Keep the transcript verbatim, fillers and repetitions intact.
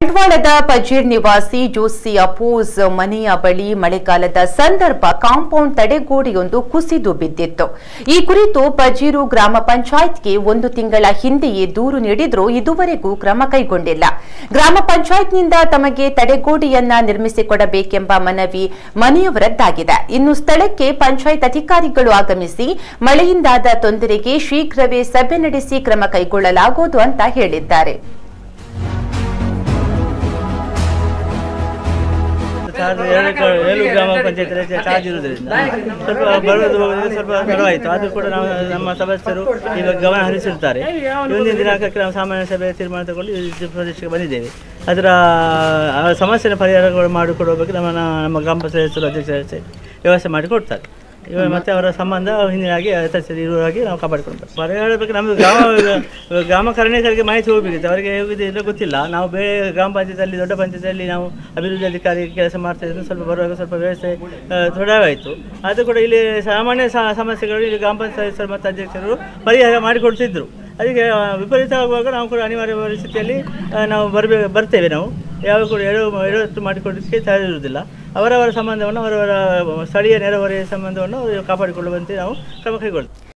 ಬಂಟ್ವಾಳದ ಪಜೀರ್ ನಿವಾಸಿ ಜೋಸಿ ಅಪೋಸ್ ಮನೆಯ ಬಳಿ ಮಳೆಗಾಲದ ಸಂದರ್ಭ ಕಾಂಪೌಂಡ್ ತಡೆಗೋಡೆಯೊಂದು ಕುಸಿದು ಬಿದ್ದಿತ್ತು. ಈ ಕುರಿತು ಪಜೀರು ಗ್ರಾಮ ಪಂಚಾಯತ್ಗೆ ಒಂದು ತಿಂಗಳ ಹಿಂದೆಯೇ ದೂರು ನೀಡಿದ್ರೂ ಇದುವರೆಗೂ ಕ್ರಮ ಕೈಗೊಂಡಿಲ್ಲ. ಗ್ರಾಮ ಪಂಚಾಯತ್ನಿಂದ ತಮಗೆ ತಡೆಗೋಡೆಯನ್ನ ನಿರ್ಮಿಸಿಕೊಡಬೇಕೆಂಬ ಮನವಿ ಮನೆಯವರದ್ದಾಗಿದೆ. ಇನ್ನು ಸ್ಥಳಕ್ಕೆ ಪಂಚಾಯತ್ ಅಧಿಕಾರಿಗಳು ಆಗಮಿಸಿ ಮಳೆಯಿಂದಾದ ತೊಂದರೆಗೆ ಶೀಘ್ರವೇ ಸಭೆ ನಡೆಸಿ ಕ್ರಮ ಕೈಗೊಳ್ಳಲಾಗುವುದು ಅಂತ ಹೇಳಿದ್ದಾರೆ. ಏಳು ಗ್ರಾಮ ಪಂಚಾಯತ್ ಚಾರ್ಜ್ ಇರುವುದರಿಂದ ಸ್ವಲ್ಪ ಬರೋದು ಹೋಗೋದು ಸ್ವಲ್ಪ ತಡವಾಯಿತು. ಆದರೂ ಕೂಡ ನಾವು ನಮ್ಮ ಸದಸ್ಯರು ಇವಾಗ ಗಮನ ಹರಿಸಿರ್ತಾರೆ. ಮುಂದಿನ ದಿನಾಂಕಕ್ಕೆ ನಾವು ಸಾಮಾನ್ಯ ಸಭೆ ತೀರ್ಮಾನ ತಗೊಂಡು ಈ ಪ್ರದೇಶಕ್ಕೆ ಬಂದಿದ್ದೇವೆ. ಅದರ ಸಮಸ್ಯೆನ ಪರಿಹಾರಗಳು ಮಾಡಿಕೊಡುವ ಬಗ್ಗೆ ನಮ್ಮ ನಮ್ಮ ಗ್ರಾಮ ಪಂಚಾಯತ್ ಅಧ್ಯಕ್ಷರು ವ್ಯವಸ್ಥೆ ಮಾಡಿಕೊಡ್ತಾರೆ. ಇವಾಗ ಮತ್ತೆ ಅವರ ಸಂಬಂಧ ಹಿಂದಿನಾಗಿ ಇರುವಾಗಿ ನಾವು ಕಾಪಾಡಿಕೊಳ್ಬೇಕು. ಪರಿಹಾರ ಬಗ್ಗೆ ನಮ್ಮದು ಗ್ರಾಮ ಗ್ರಾಮ ಕಾರ್ಯಕರ್ತರಿಗೆ ಮಾಹಿತಿ ಹೋಗಬೇಕಿತ್ತು. ಅವರಿಗೆ ಹೋಗಿದ್ದು ಗೊತ್ತಿಲ್ಲ. ನಾವು ಬೇರೆ ಗ್ರಾಮ ಪಂಚಾಯತಲ್ಲಿ ದೊಡ್ಡ ಪಂಚಾಯತಲ್ಲಿ ನಾವು ಅಭಿವೃದ್ಧಿ ಅಧಿಕಾರಿ ಕೆಲಸ ಮಾಡ್ತಾ ಇದ್ದು ಸ್ವಲ್ಪ ಬರುವಾಗ ಸ್ವಲ್ಪ ವ್ಯವಸ್ಥೆ ತಡವಾಯಿತು. ಅದು ಕೂಡ ಇಲ್ಲಿ ಸಾಮಾನ್ಯ ಸಮಸ್ಯೆಗಳು ಇಲ್ಲಿ ಗ್ರಾಮ ಪಂಚಾಯತ್ ಮತ್ತು ಅಧ್ಯಕ್ಷರು ಪರಿಹಾರ ಮಾಡಿಕೊಡ್ತಿದ್ರು. ಅದಕ್ಕೆ ವಿಪರೀತ ಆಗುವಾಗ ನಾವು ಕೂಡ ಅನಿವಾರ್ಯ ಪರಿಸ್ಥಿತಿಯಲ್ಲಿ ನಾವು ಬರಬೇ ಬರ್ತೇವೆ. ನಾವು ಯಾವ ಕೂಡ ಎಡವು ಎಡವಟ್ಟು ಮಾಡಿಕೊಡೋದಕ್ಕೆ ತಯಾರಿರುವುದಿಲ್ಲ. ಅವರವರ ಸಂಬಂಧವನ್ನು ಅವರವರ ಸ್ಥಳೀಯ ನೆರೆಹೊರೆಯ ಸಂಬಂಧವನ್ನು ಕಾಪಾಡಿಕೊಳ್ಳುವಂತೆ ನಾವು ಕ್ರಮ ಕೈಗೊಳ್ಳುತ್ತೇವೆ.